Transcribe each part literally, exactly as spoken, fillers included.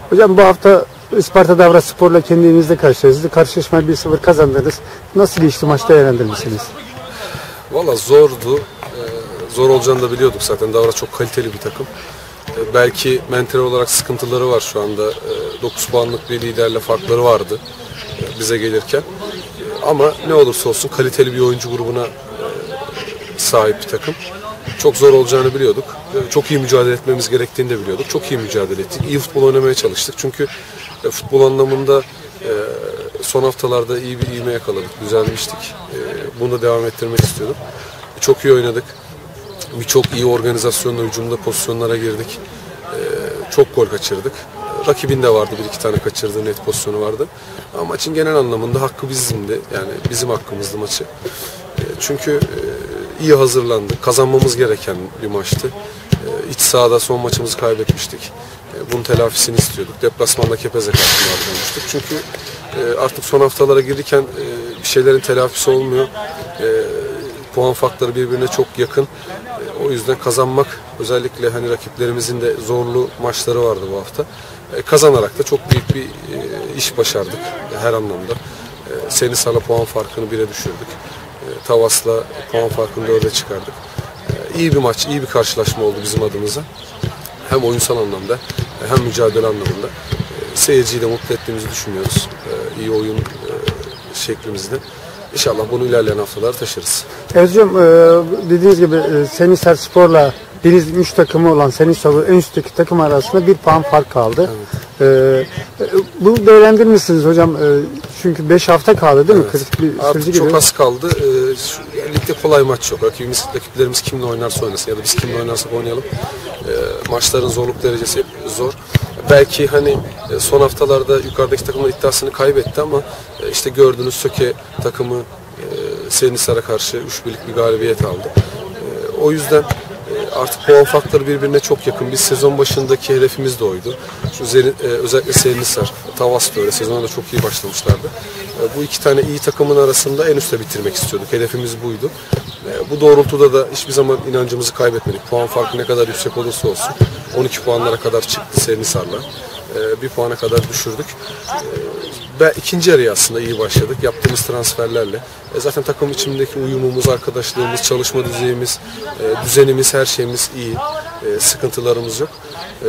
Hocam bu hafta Isparta Davraspor'la kendi evinizde karşılaştınız. Karşılaşmayı bir sıfır kazandınız. Nasıl geçti, maçta değerlendirmişsiniz? Valla zordu. Ee, zor olacağını da biliyorduk zaten. Davra çok kaliteli bir takım. Ee, belki mental olarak sıkıntıları var şu anda. Ee, dokuz puanlık bir liderle farkları vardı e, bize gelirken. Ee, ama ne olursa olsun kaliteli bir oyuncu grubuna e, sahip bir takım. Çok zor olacağını biliyorduk. Çok iyi mücadele etmemiz gerektiğini de biliyorduk. Çok iyi mücadele ettik. İyi futbol oynamaya çalıştık. Çünkü e, futbol anlamında e, son haftalarda iyi bir ivme yakaladık. Düzelmiştik. E, bunu da devam ettirmek istiyorduk. E, çok iyi oynadık. Birçok iyi organizasyonla, hücumda pozisyonlara girdik. E, çok gol kaçırdık. Rakibin de vardı. Bir iki tane kaçırdığı net pozisyonu vardı. Ama maçın genel anlamında hakkı bizimdi. Yani bizim hakkımızdı maçı. E, çünkü e, iyi hazırlandık. Kazanmamız gereken bir maçtı. E, iç sahada son maçımızı kaybetmiştik. E, bunun telafisini istiyorduk. Deplasmanda Kepez'e karşı mağlup olmuştuk. Çünkü e, artık son haftalara girirken e, bir şeylerin telafisi olmuyor. E, puan farkları birbirine çok yakın. E, o yüzden kazanmak, özellikle hani rakiplerimizin de zorlu maçları vardı bu hafta. E, kazanarak da çok büyük bir e, iş başardık her anlamda. E, Senisar'la puan farkını bire düşürdük. E, Tavas'la puan farkını dörde çıkardık. E, iyi bir maç, iyi bir karşılaşma oldu bizim adımıza. Hem oyunsal anlamda hem mücadele anlamında. E, seyirciyi de mutlu ettiğimizi düşünüyoruz. E, iyi oyun e, şeklimizde. İnşallah bunu ilerleyen haftalar taşırız. Evet hocam, e, dediğiniz gibi e, Senisar Spor'la Denizli'nin üç takımı olan Senisar'ın en üstteki takım arasında bir puan fark kaldı. Evet. E, e, bunu değerlendirmişsiniz hocam. E, çünkü beş hafta kaldı değil evet. mi? kırk bir Artık süreci çok gibi. az kaldı. E, şu, ligde kolay maç yok. Rakibimiz, rakiplerimiz kimle oynarsa oynasın ya da biz kimle oynarsak oynayalım. E, maçların zorluk derecesi hep zor. Belki hani son haftalarda yukarıdaki takımın iddiasını kaybetti ama işte gördüğünüz Söke takımı e, Senisar'a karşı üç birlik bir galibiyet aldı. E, o yüzden e, artık puan farkları birbirine çok yakın. Biz sezon başındaki hedefimiz de oydu. Şu Zerin, e, özellikle Senisar, Tavas da öyle. Sezona da çok iyi başlamışlardı. E, bu iki tane iyi takımın arasında en üstte bitirmek istiyorduk. Hedefimiz buydu. E, bu doğrultuda da hiçbir zaman inancımızı kaybetmedik. Puan farkı ne kadar yüksek olursa olsun. on iki puanlara kadar çıktı Senisar'la. E, bir puana kadar düşürdük. E, ikinci yarıya aslında iyi başladık. Yaptığımız transferlerle. E, zaten takım içindeki uyumumuz, arkadaşlığımız, çalışma düzeyimiz, e, düzenimiz, her şeyimiz iyi. E, sıkıntılarımız yok. E,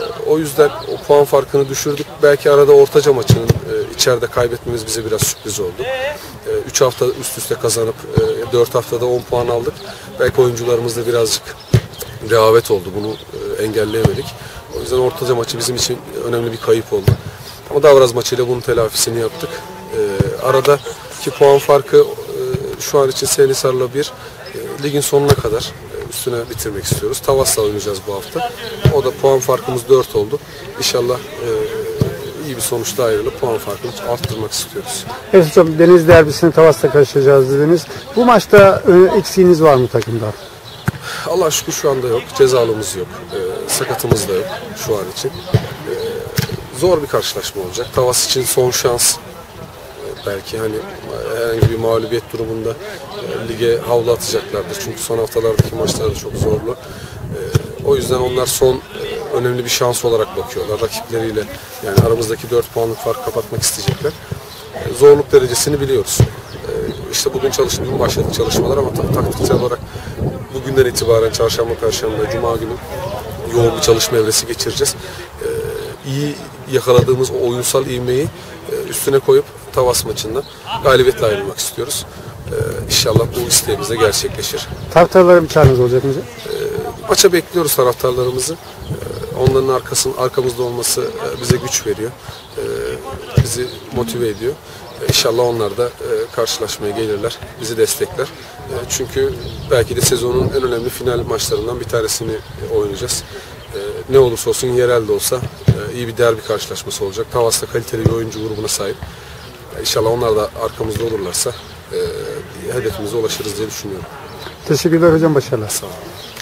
o yüzden o puan farkını düşürdük. Belki arada Ortaca maçının e, içeride kaybetmemiz bize biraz sürpriz oldu. E, üç hafta üst üste kazanıp e, dört haftada on puan aldık. Belki oyuncularımızda birazcık rehavet oldu. Bunu e, engelleyemedik. O yüzden Ortaca maçı bizim için önemli bir kayıp oldu. Ama Davraz maçıyla bunun telafisini yaptık. E, aradaki puan farkı e, şu an için Senisar'la bir e, ligin sonuna kadar e, üstüne bitirmek istiyoruz. Tavas'la oynayacağız bu hafta. O da puan farkımız dört oldu. İnşallah e, iyi bir sonuçta ayrılıp puan farkını arttırmak istiyoruz. Evet hocam, Deniz derbisini Tavas'ta karşılayacağız dediniz. Bu maçta e, eksiğiniz var mı takımda? Allah'a şükür şu anda yok. Cezalımız yok. E, sakatımız da yok şu an için. E, zor bir karşılaşma olacak. Tavas için son şans. E, belki hani herhangi bir mağlubiyet durumunda e, lige havlu atacaklardır. Çünkü son haftalardaki maçlar da çok zorlu. E, o yüzden onlar son e, önemli bir şans olarak bakıyorlar. Rakipleriyle yani aramızdaki dört puanlık fark kapatmak isteyecekler. E, zorluk derecesini biliyoruz. E, işte bugün çalıştığım başladık çalışmalar ama taktiksel olarak bugünden itibaren çarşamba, perşembe, cuma günü yoğun bir çalışma evresi geçireceğiz. Ee, iyi yakaladığımız o oyunsal ivmeyi e, üstüne koyup Tavas maçında galibiyetle ayrılmak istiyoruz. Ee, İnşallah bu isteğimiz de gerçekleşir. Taraftarlara bir çağrınız olacak mı? Ee, maça bekliyoruz taraftarlarımızı. Ee, onların arkasının arkamızda olması e, bize güç veriyor. Ee, bizi motive ediyor. İnşallah onlar da e, karşılaşmaya gelirler, bizi destekler. E, çünkü belki de sezonun en önemli final maçlarından bir tanesini e, oynayacağız. E, ne olursa olsun yerel de olsa e, iyi bir derbi karşılaşması olacak. Tavas'ta kaliteli bir oyuncu grubuna sahip. E, İnşallah onlar da arkamızda olurlarsa e, hedefimize ulaşırız diye düşünüyorum. Teşekkürler hocam, başarılar. Sağ olun.